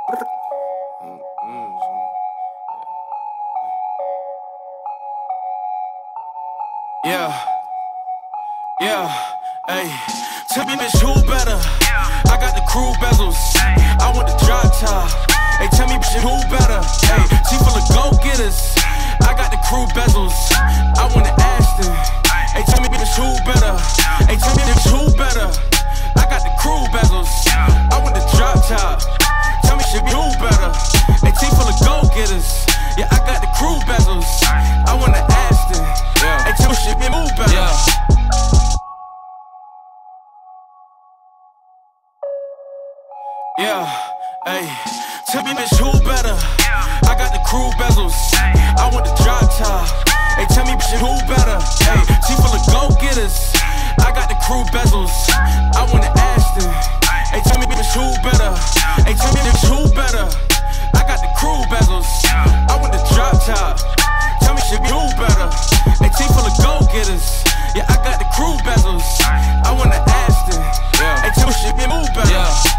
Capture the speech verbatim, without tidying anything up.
Yeah, yeah, hey. Tell me, bitch, who better? I got the crew bezels. I want the drop top. Hey, tell me, bitch, who better? Hey, she full of go-getters. I got the crew bezels. I want the Ashton. Hey, tell me, bitch, who better? Hey, tell me, bitch, who better? I got the crew bezels. I want the drop top. Tell me, shit, who better? Hey, T full of go-getters. Yeah, I got the crew bezels. I want the Ashton. Hey, tell me, shit, who better? Yeah. Yeah, hey, tell me, bitch, who better? I got the crew bezels. I want the drop top. Hey, tell me, bitch, who better? Hey, she full of go-getters. I got the crew bezels. I want the Ashton. Hey, tell me, bitch, who better? Hey, tell me, bitch, who better? I got the crew bezels. I want the drop top. Tell me, shit, who better? Hey, T full of go-getters. Yeah, I got the crew bezels. I want the Ashton. Hey, tell me, shit, who better?